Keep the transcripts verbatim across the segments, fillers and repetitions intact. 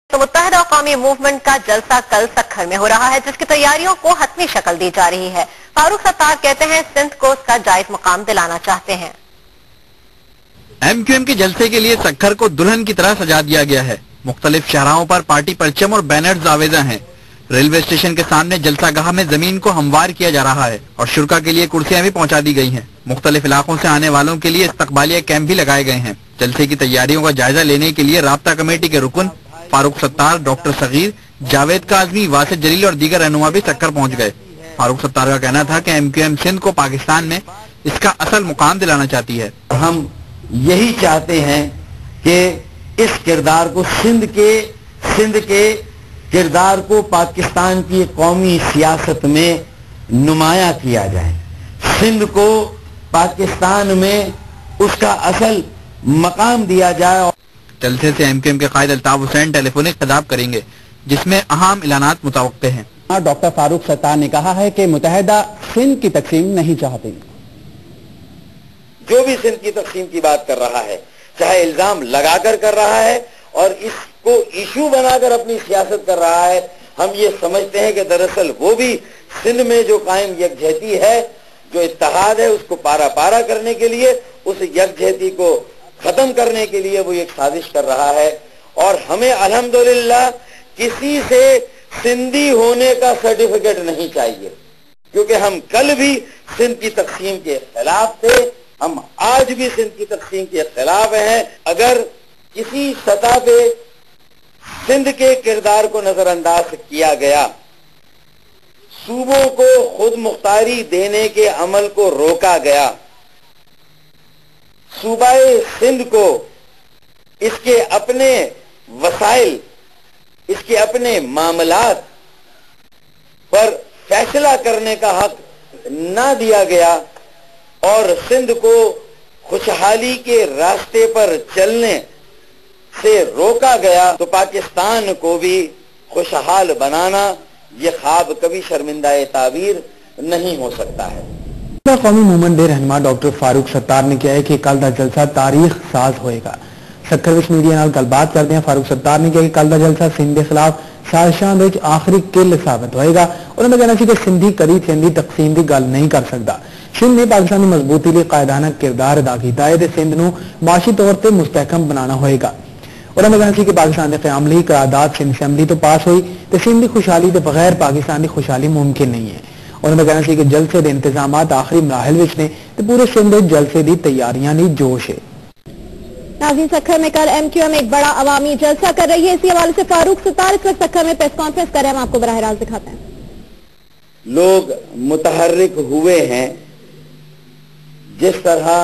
तो मुत्तहिदा कौमी मूवमेंट का जलसा कल सक्खर में हो रहा है, जिसकी तैयारियों को हतमी शक्ल दी जा रही है। फारूक सत्तार कहते हैं सिंध को उसका जायज मुकाम दिलाना चाहते हैं। एम क्यू एम के जलसे के लिए सक्खर को दुल्हन की तरह सजा दिया गया है। मुख्तलिफ शहराओं पर पार्टी परचम और बैनर्स आवेजा हैं। रेलवे स्टेशन के सामने जलसागाह में जमीन को हमवार किया जा रहा है और शुरा के लिए कुर्सियां भी पहुंचा दी गई हैं। मुख्तलिफ इलाकों से आने वालों के लिए इस्तकबालिया कैंप भी लगाए गए हैं। जलसे की तैयारियों का जायजा लेने के लिए राब्ता कमेटी के रुकन फारूक सत्तार, डॉक्टर सगीर, जावेद काजमी, वासिद जलील और दीगर रहनुमा भी सक्खर पहुंच गए। फारूक सत्तार का कहना था कि एम क्यू एम सिंध को पाकिस्तान में इसका असल मुकाम दिलाना चाहती है। हम यही चाहते हैं कि इस किरदार को सिंध के सिंध के किरदार को पाकिस्तान की कौमी सियासत में नुमाया किया जाए। सिंध को पाकिस्तान में उसका असल मकाम दिया जाए। जलसे से एम क्यू एम के कायद अल्ताफ हुसैन टेलीफोनिक खिताब करेंगे, जिसमें अहम ऐलानात मुतवक्के हैं। डॉक्टर फारूक सत्तार ने कहा है कि मुत्तहिदा सिंध की तकसीम नहीं चाहते। जो भी सिंध की तकसीम की बात कर रहा है, चाहे इल्जाम लगाकर कर रहा है और इसको इशू बनाकर अपनी सियासत कर रहा है, हम ये समझते हैं कि दरअसल वो भी सिंध में जो कायम यकजहती है, जो इत्तेहाद है, उसको पारा पारा करने के लिए, उस यकजहती को खत्म करने के लिए वो एक साजिश कर रहा है। और हमें अल्हम्दुलिल्लाह किसी से सिंधी होने का सर्टिफिकेट नहीं चाहिए, क्योंकि हम कल भी सिंध की तकसीम के खिलाफ थे, हम आज भी सिंध की तकसीम के खिलाफ हैं। अगर किसी सतह पे सिंध के किरदार को नजरअंदाज किया गया, सूबों को खुद मुख्तारी देने के अमल को रोका गया, सूबाए सिंध को इसके अपने वसाइल, इसके अपने मामलात पर फैसला करने का हक ना दिया गया और सिंध को खुशहाली के रास्ते पर चलने से रोका गया, तो पाकिस्तान को भी खुशहाल बनाना ये ख्वाब कभी शर्मिंदा ताबीर नहीं हो सकता है। कौमी मूवमेंट दे रहनुमा डॉक्टर फारूक सत्तार ने किया है कि कल का जलसा तारीख साज होएगा। सक्खर विच मीडिया नाल गलबात करते हैं फारूक सत्तार ने कहा कि कल का जलसा सिंध के खिलाफ साजिशां विच आखिरी किल साबित होएगा। उन्होंने कहना कि सिंधी कदी सिंधी तकसीम की गल नहीं कर सकता। सिंध ने पाकिस्तान की मजबूती लिए कायदाना किरदार अदा किया है तो सिंध नूं माशी तौर पर मुस्तहकम बनाना होएगा। उन्होंने कहना कि पाकिस्तान के क़याम लई करारदाद सिंध असैम्बली तो पास हुई तो सिंध की खुशहाली के बगैर पाकिस्तान की खुशहाली मुमकिन नहीं है। उन्होंने कहना कि जलसे के इंतजाम आखिरी मराहल विच ने तो पूरे सिंध जलसे की तैयारियां नी जोश है। नाज़रीन, सक्खर में कल एम क्यू एम एक बड़ा अवामी जलसा कर रही है। इसी हवाले से फारूक सत्तार इस वक्त सक्खर में प्रेस कॉन्फ्रेंस कर रहे हैं, हम आपको बराह रास्त दिखाते हैं। लोग मुतहर्रिक हुए हैं, जिस तरह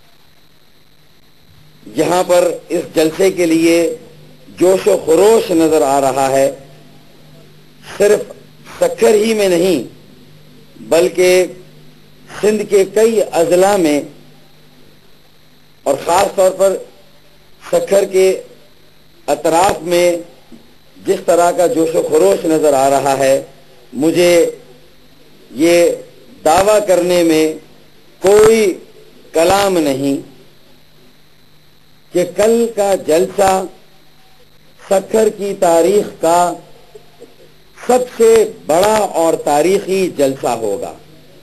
यहां पर इस जलसे के लिए जोश व खरोश नजर आ रहा है, सिर्फ सक्खर ही में नहीं बल्कि सिंध के कई अजला में और खास तौर पर सक्खर के अतराफ में जिस तरह का जोश व खरोश नजर आ रहा है, मुझे ये दावा करने में कोई कलाम नहीं कि कल का जलसा सक्खर की तारीख का सबसे बड़ा और तारीखी जलसा होगा।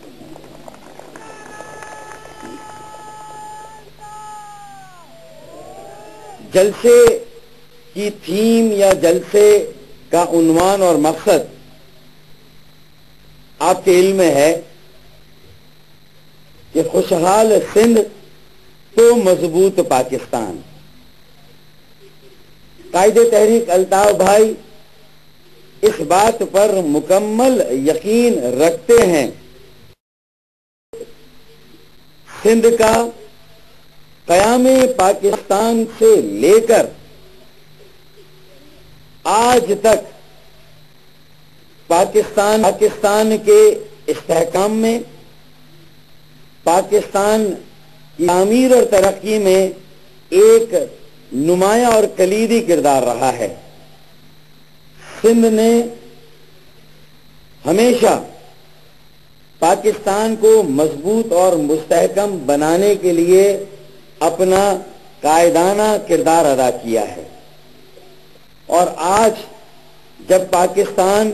जलसे की थीम या जलसे का उन्वान और मकसद आपके इल्म में है कि खुशहाल सिंध तो मजबूत पाकिस्तान। कायदे तहरीक अल्ताफ भाई इस बात पर मुकम्मल यकीन रखते हैं, सिंध का क़यामे पाकिस्तान से लेकर आज तक पाकिस्तान पाकिस्तान के इस्तेहकाम में, पाकिस्तान की तामीर और तरक्की में एक नुमाया और कलीदी किरदार रहा है। सिंध ने हमेशा पाकिस्तान को मजबूत और मुस्तहकम बनाने के लिए अपना कायदाना किरदार अदा किया है। اور آج جب پاکستان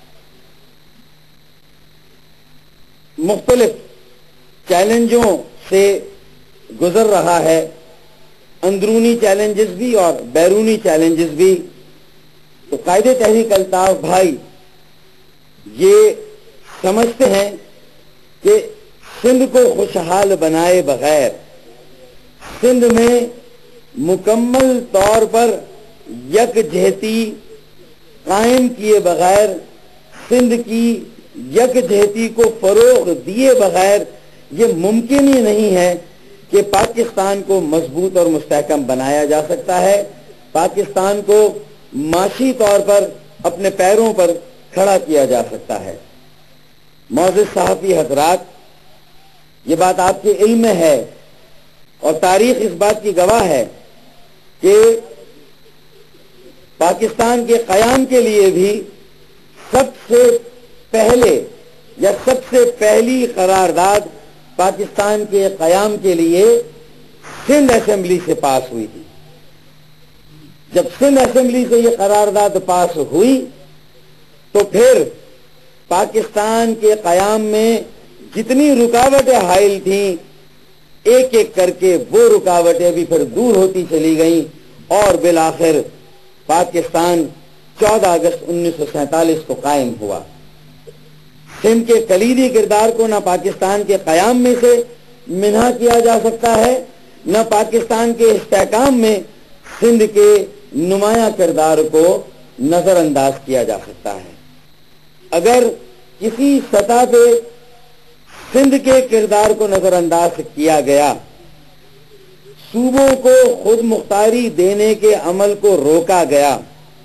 مختلف چیلنجوں سے گزر رہا ہے، اندرونی چیلنجز بھی اور بیرونی چیلنجز بھی، تو قائد تحریک الطاف بھائی یہ سمجھتے ہیں کہ سندھ کو خوشحال بنائے بغیر، سندھ میں مکمل طور پر یکجہتی قائم کیے بغیر، سندھ کی یکجہتی کو فروغ دیے بغیر یہ ممکن ہی نہیں ہے کہ پاکستان کو مضبوط اور مستحکم بنایا جا سکتا ہے، پاکستان کو معاشی طور پر اپنے پیروں پر کھڑا کیا جا سکتا ہے۔ معزز صحافی حضرات، یہ بات آپ کے علم میں ہے اور تاریخ اس بات کی گواہ ہے کہ پاکستان کے قیام کے لیے بھی سب سے پہلے یا سب سے پہلی قرارداد پاکستان کے قیام کے لیے سندھ اسمبلی سے پاس ہوئی تھی۔ جب سندھ اسمبلی سے یہ قرارداد پاس ہوئی تو پھر پاکستان کے قیام میں جتنی رکاوٹیں حائل تھیں ایک ایک کر کے وہ رکاوٹیں بھی پھر دور ہوتی چلی گئیں اور بالآخر پاکستان چودہ اگست انیس سو سینتالیس کو قائم ہوا۔ سندھ کے کلیدی کردار کو نہ پاکستان کے قیام میں سے منہا کیا جا سکتا ہے، نہ پاکستان کے استحکام میں سندھ کے نمایاں کردار کو نظر انداز کیا جا سکتا ہے۔ اگر کسی سطح پہ سندھ کے کردار کو نظر انداز کیا گیا، صوبوں کو خود مختاری دینے کے عمل کو روکا گیا،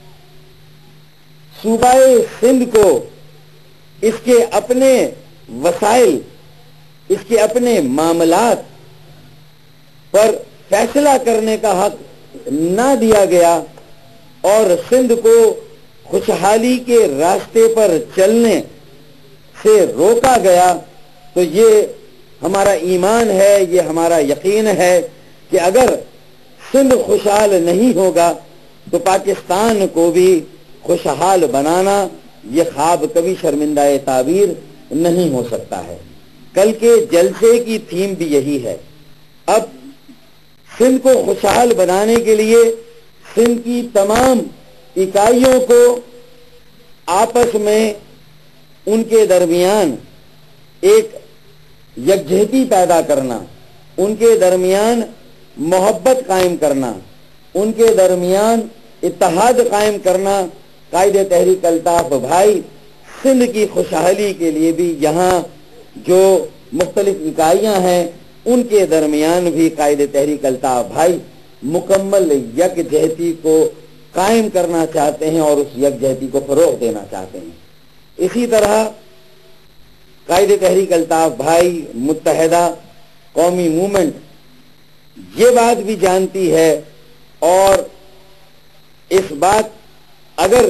صوبہ سندھ کو اس کے اپنے وسائل، اس کے اپنے معاملات پر فیصلہ کرنے کا حق نہ دیا گیا اور سندھ کو خوشحالی کے راستے پر چلنے سے روکا گیا، تو یہ ہمارا ایمان ہے، یہ ہمارا یقین ہے کہ اگر سندھ خوشحال نہیں ہوگا تو پاکستان کو بھی خوشحال بنانا یہ خواب کبھی شرمندہ تعبیر نہیں ہو سکتا ہے۔ کل کے جلسے کی تھیم بھی یہی ہے۔ اب سندھ کو خوشحال بنانے کے لیے سندھ کی تمام اکائیوں کو آپس میں ان کے درمیان ایک یکجہتی پیدا کرنا، ان کے درمیان محبت قائم کرنا، ان کے درمیان اتحاد قائم کرنا، قائد تحریک الطاف بھائی سندھ کی خوشحالی کے لیے بھی یہاں جو مختلف اکائیاں ہیں ان کے درمیان بھی قائد تحریک الطاف بھائی مکمل یکجہتی کو قائم کرنا چاہتے ہیں اور اس یکجہتی کو فروغ دینا چاہتے ہیں۔ اسی طرح قائد تحریک الطاف بھائی متحدہ قومی موومنٹ یہ بات بھی جانتی ہے اور اس بات اگر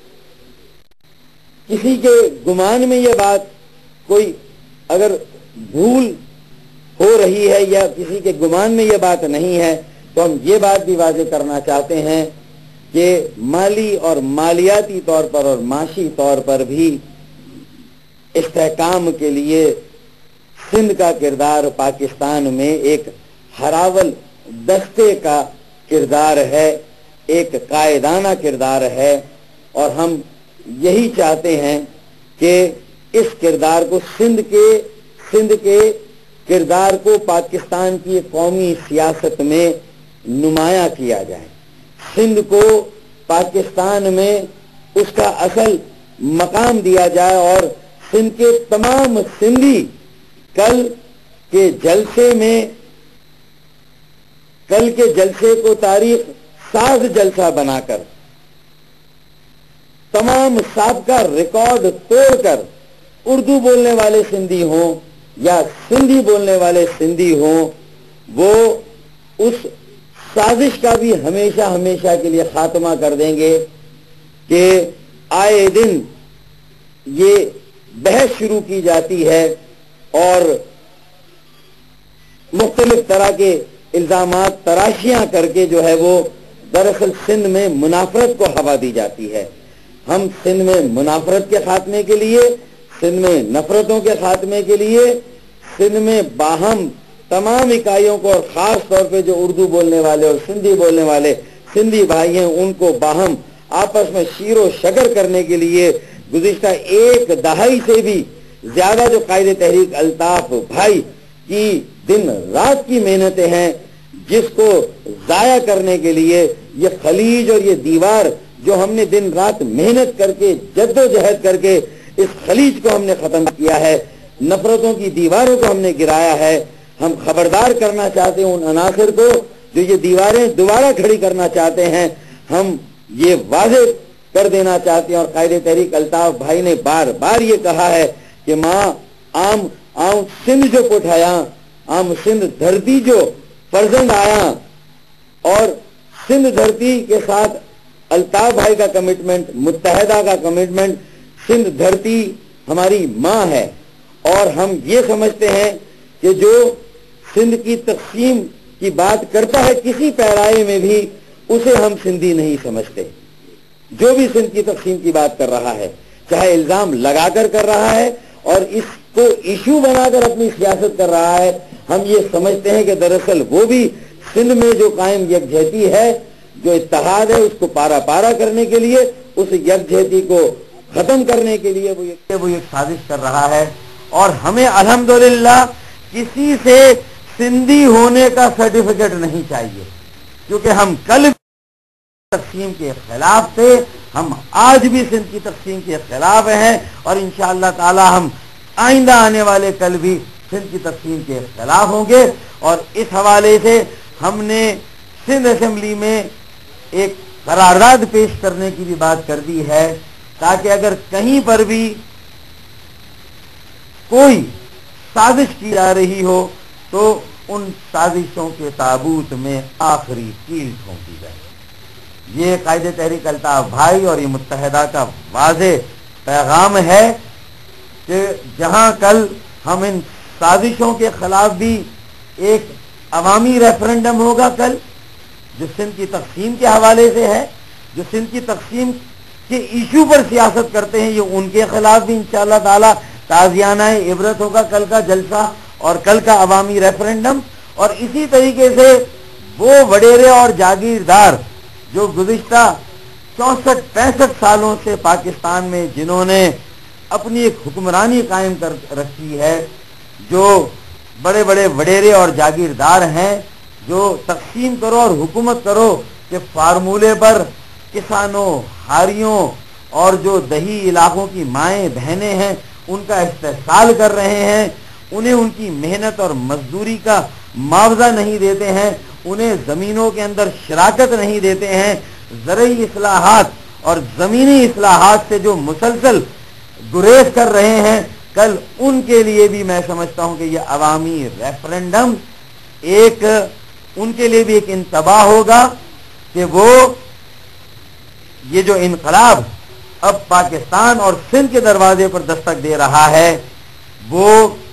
کسی کے گمان میں یہ بات کوئی اگر بھول ہو رہی ہے یا کسی کے گمان میں یہ بات نہیں ہے تو ہم یہ بات بھی واضح کرنا چاہتے ہیں کہ مالی اور مالیاتی طور پر اور معاشی طور پر بھی استحکام کے لیے سندھ کا کردار پاکستان میں ایک ہراول دستے کا کردار ہے، ایک قائدانہ کردار ہے، اور ہم یہی چاہتے ہیں کہ اس کردار کو سندھ کے سندھ کے کردار کو پاکستان کی قومی سیاست میں نمایاں کیا جائے، سندھ کو پاکستان میں اس کا اصل مقام دیا جائے اور سندھ کے تمام سندھی کل کے جلسے میں کل کے جلسے کو تاریخ ساز جلسہ بنا کر تمام سابقہ ریکارڈ توڑ کر اردو بولنے والے سندھی ہوں یا سندھی بولنے والے سندھی ہوں وہ اس سازش کا بھی ہمیشہ ہمیشہ کے لیے خاتمہ کر دیں گے کہ آئے دن یہ بحث شروع کی جاتی ہے اور مختلف طرح کے الزامات تراشیاں کر کے جو ہے وہ दरअसल सिंध में मुनाफरत को हवा दी जाती है। हम सिंध में मुनाफरत के खात्मे के लिए, सिंध में नफरतों के खात्मे के लिए, सिंध में बाहम तमाम इकाइयों को और खास तौर पे जो उर्दू बोलने वाले और सिंधी बोलने वाले सिंधी भाई हैं उनको बाहम आपस में शीरो शकर करने के लिए गुज़िश्ता एक दहाई से भी ज्यादा जो कायदे तहरीक अल्ताफ भाई की दिन रात की मेहनतें हैं, जिसको जाया करने के लिए ये खलीज और ये दीवार जो हमने दिन रात मेहनत करके जद्दोजहद करके इस खलीज को हमने खत्म किया है, नफरतों की दीवारों को हमने गिराया है। हम खबरदार करना चाहते हैं उन अनासर को जो ये दीवारें दोबारा खड़ी करना चाहते हैं। हम ये वाज़े कर देना चाहते हैं और कायदे तहरीक अल्ताफ भाई ने बार बार ये कहा है कि माँ आम आम सिंध जो कोठाया, आम सिंध धरती जो फर्जंद आया, और सिंध धरती के साथ अल्ताफ भाई का कमिटमेंट, मुत्तहदा का कमिटमेंट, सिंध धरती हमारी माँ है। और हम ये समझते हैं कि जो सिंध की तकसीम की बात करता है किसी पैराए में भी, उसे हम सिंधी नहीं समझते। जो भी सिंध की तकसीम की बात कर रहा है, चाहे इल्जाम लगाकर कर रहा है और इसको इशू बनाकर अपनी सियासत कर रहा है, हम ये समझते हैं कि दरअसल वो भी सिंध में जो कायम यकजहती है, जो इत्तेहाद है, उसको पारा पारा करने के लिए, उस यकजहती को खत्म करने के लिए वो एक वो एक साजिश कर रहा है। और हमें अल्हम्दुलिल्लाह किसी से सिंधी होने का सर्टिफिकेट नहीं चाहिए, क्योंकि हम कल तकसीम के खिलाफ थे, हम आज भी सिंध की तकसीम के खिलाफ हैं और इंशाअल्लाह ताला हम आइंदा आने वाले कल भी सिंध की तकसीम के खिलाफ होंगे। और इस हवाले से हमने सिंध असेंबली में एक करारदाद पेश करने की भी बात कर दी है, ताकि अगर कहीं पर भी कोई साजिश की जा रही हो तो उन साजिशों के ताबूत में आखिरी कील ठोंकी जाए। ये कायदे तहरीक अल्ताफ भाई और ये मुत्तहदा का वाज़े पैगाम है कि जहां कल हम इन साजिशों के खिलाफ भी एक अवामी रेफरेंडम होगा कल, जो सिंध की तकसीम के हवाले से है, जो सिंध की तकसीम के इशू पर सियासत करते हैं, ये उनके खिलाफ भी इंशाअल्लाह ताला ताज़ियाना इबरत होगा कल का जलसा और कल का अवामी रेफरेंडम। और इसी तरीके से वो वडेरे और जागीरदार जो गुज़िश्ता चौसठ पैंसठ सालों से पाकिस्तान में जिन्होंने अपनी एक हुक्मरानी कायम कर रखी है, जो बड़े बड़े वडेरे और जागीरदार हैं, जो तकसीम करो और हुकूमत करो के फार्मूले पर किसानों, हारियों और जो दही इलाकों की माएँ बहनें हैं उनका इस्तेहसाल कर रहे हैं, उन्हें उनकी मेहनत और मजदूरी का मुआवजा नहीं देते हैं, उन्हें जमीनों के अंदर शराकत नहीं देते हैं, ज़रई इस्लाहात और ज़मीनी इस्लाहात से जो मुसलसल गुरेज कर रहे हैं, कल उनके लिए भी मैं समझता हूं कि यह अवामी रेफरेंडम एक उनके लिए भी एक इंतबाह होगा कि वो ये जो इनकलाब अब पाकिस्तान और सिंध के दरवाजे पर दस्तक दे रहा है, वो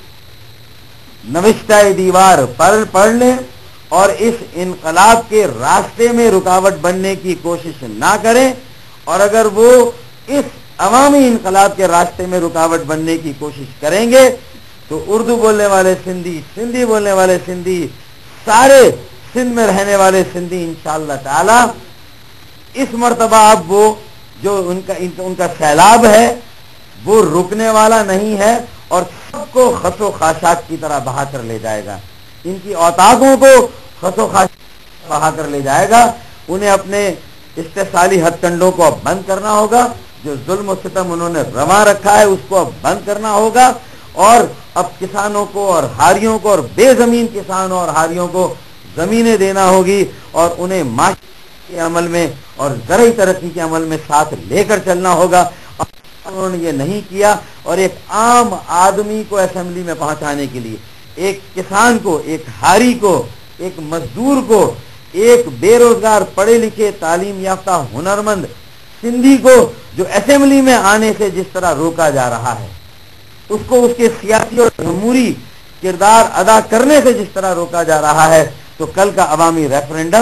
नविश्ता-ए दीवार पर पढ़ लें और इस इनकलाब के रास्ते में रुकावट बनने की कोशिश ना करें। और अगर वो इस अवामी इनकलाब के रास्ते में रुकावट बनने की कोशिश करेंगे तो उर्दू बोलने वाले सिंधी, सिंधी बोलने वाले सिंधी, सारे सिंध में रहने वाले सिंधी इंशाअल्लाह ताला इस मर्तबा अब वो जो उनका उनका सैलाब है वो रुकने वाला नहीं है और सबको खसो खाशाक की तरह बहा कर ले जाएगा, इनकी औताकों को खसो खाशाक बहा कर ले जाएगा। उन्हें अपने इस्तेसाली हथकंडों को अब बंद करना होगा, जो जुल्म और सितम उन्होंने रवा रखा है उसको अब बंद करना होगा और अब किसानों को और हारियों को और बेजमीन किसानों और हारियों को जमीनें देना होगी और उन्हें माशी के अमल में और ज़रई तरक्की के अमल में साथ लेकर चलना होगा। उन्होंने ये नहीं किया और एक आम आदमी को असेंबली में पहुंचाने के लिए, एक किसान को, एक हारी को, एक मजदूर को, एक बेरोजगार पढ़े लिखे तालीम याफ्ता हुनरमंद सिंधी को जो असेंबली में आने से जिस तरह रोका जा रहा है, उसको उसके सियासी और जमहूरी किरदार अदा करने से जिस तरह रोका जा रहा है, तो कल का अवामी रेफरेंडम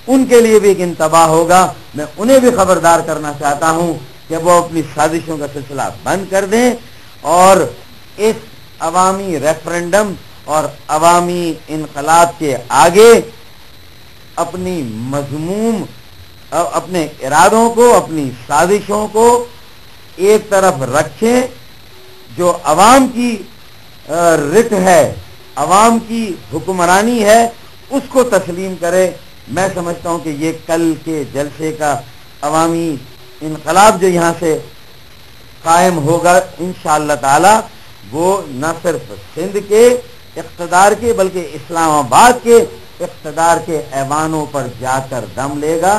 उनके लिए भी एक इंतबाह होगा। मैं उन्हें भी खबरदार करना चाहता हूं कि वो अपनी साजिशों का सिलसिला बंद कर दें और इस अवामी रेफरेंडम और अवामी इनकलाब के आगे अपनी मजमूम अपने इरादों को, अपनी साजिशों को एक तरफ रखें। जो अवाम की रिट है, अवाम की हुक्मरानी है, उसको तस्लीम करें। मैं समझता हूं कि ये कल के जलसे का अवामी इनकलाब जो यहाँ से कायम होगा इंशाअल्लाह ताला, वो न सिर्फ सिंध के इख्तदार के बल्कि इस्लामाबाद के इख्तदार के ऐवानों पर जाकर दम लेगा।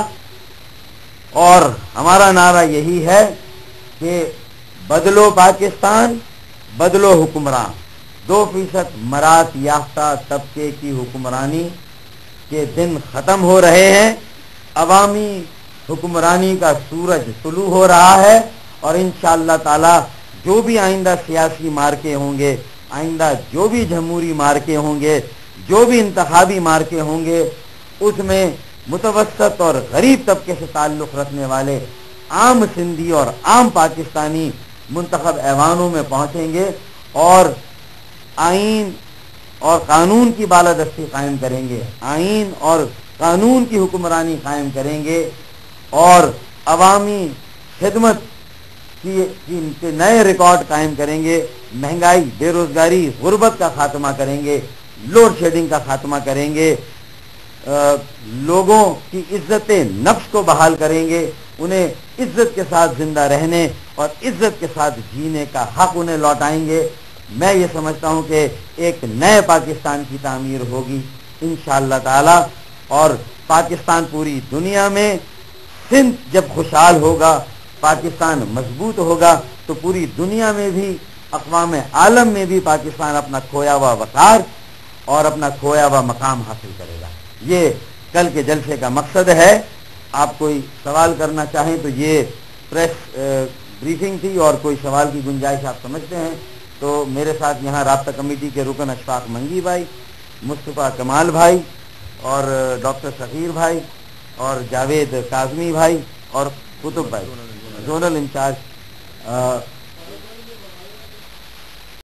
और हमारा नारा यही है कि बदलो पाकिस्तान, बदलो हुक्मरान। दो फीसद मरात याफ्ता तबके की हुक्मरानी के दिन खत्म हो रहे हैं। अवामी हुक्मरानी का सूरज तुलू हो रहा है और इंशाअल्लाह ताला जो भी आइंदा सियासी मार्के होंगे, आइंदा जो भी जमहूरी मार्के होंगे, जो भी इंतखाबी मार्के होंगे, उसमें मुतवस्सत और गरीब तबके से ताल्लुक रखने वाले आम सिंधी और आम पाकिस्तानी मुंतखब ऐवानों में पहुंचेंगे और आइन और कानून की बालादस्ती कायम करेंगे, आइन और कानून की हुक्मरानी कायम करेंगे और अवामी खिदमत की, की, के नए रिकॉर्ड कायम करेंगे। महंगाई, बेरोजगारी, गुर्बत का खात्मा करेंगे, लोड शेडिंग का खात्मा करेंगे, आ, लोगों की इज्जत नफ्स को बहाल करेंगे, उन्हें इज्जत के साथ जिंदा रहने और इज्जत के साथ जीने का हक उन्हें लौटाएंगे। मैं ये समझता हूं कि एक नए पाकिस्तान की तामीर होगी इंशाअल्लाह ताला और पाकिस्तान पूरी दुनिया में, सिंध जब खुशहाल होगा, पाकिस्तान मजबूत होगा, तो पूरी दुनिया में भी, अक़वाम आलम में भी पाकिस्तान अपना खोया हुआ वक़ार और अपना खोया हुआ मकाम हासिल करेगा। ये कल के जलसे का मकसद है। आप कोई सवाल करना चाहें तो ये प्रेस ब्रीफिंग थी और कोई सवाल की गुंजाइश आप समझते हैं तो मेरे साथ यहाँ राब्ता कमेटी के रुकन अशफाक मंगी भाई, मुस्तफ़ा कमाल भाई और डॉक्टर सगीर भाई और जावेद काजमी भाई और कुतुब भाई, जोनल इंचार्ज